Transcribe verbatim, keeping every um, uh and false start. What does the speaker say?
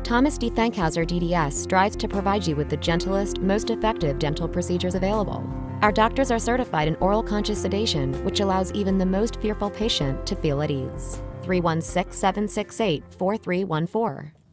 Thomas D. Fankhauser D D S strives to provide you with the gentlest, most effective dental procedures available. Our doctors are certified in oral conscious sedation, which allows even the most fearful patient to feel at ease. three one six, seven six eight, four three one four